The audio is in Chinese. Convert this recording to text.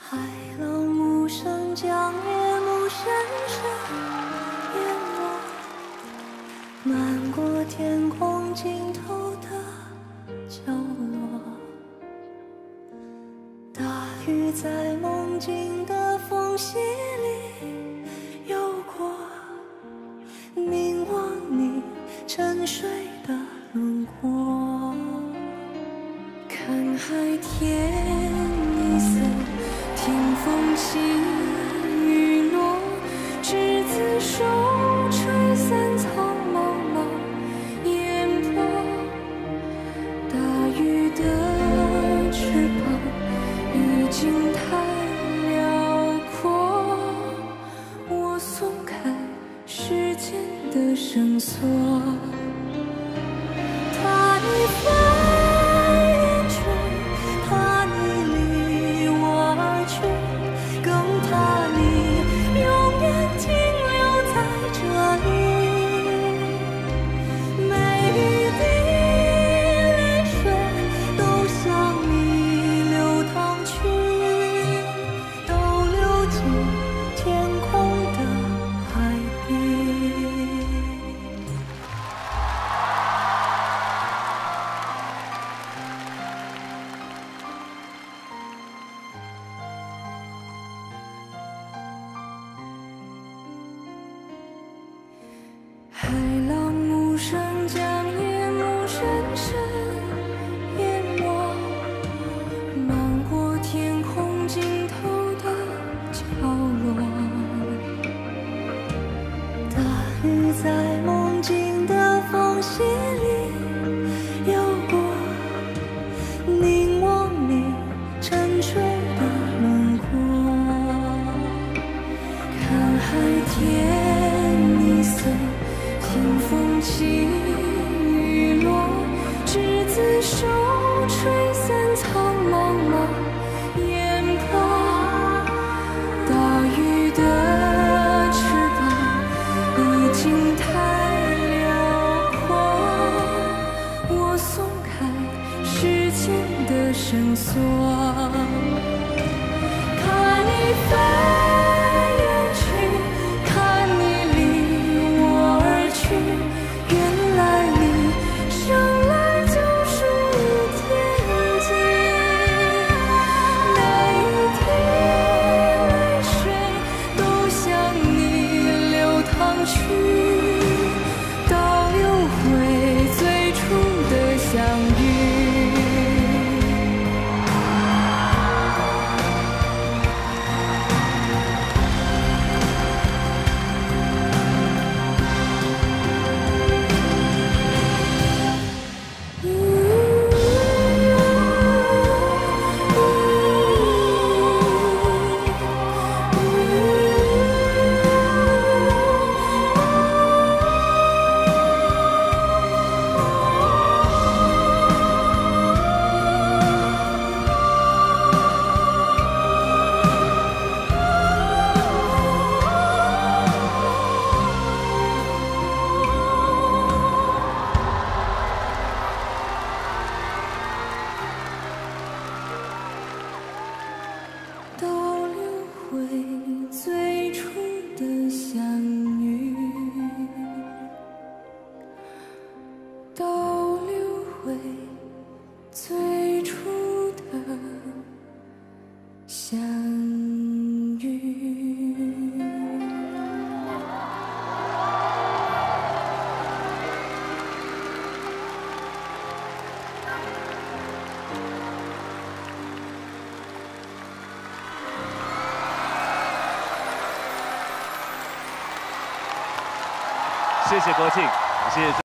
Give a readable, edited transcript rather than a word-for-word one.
海浪无声，将夜幕深深淹没，漫过天空尽头的角落。大雨在梦境的缝隙里游过，凝望你沉睡的轮廓，看海天一色，听风起雨落，执子手，吹散苍茫茫烟波。大雨的翅膀已经太辽阔，我松开时间的绳索，怕你飞远去，怕你离我而去，更怕你永远停留在这里。每一滴泪水都向你流淌去，都流进天空的海底。海浪无声，将夜幕深深淹没，漫过天空尽头的角落。大雨在梦境的缝隙里游过，凝望你沉睡的轮廓，看海天一色，听风起雨落，执子手，吹散苍茫茫烟波。大雨的翅膀已经太辽阔，我松开时间的绳索，看你飞远去，看你离我而去，原来你生来就属于天际。每一滴泪水都向你流淌去，倒流回最初的相遇。倒流回最初的相遇，倒流回最初的相遇。 谢谢国庆，谢谢。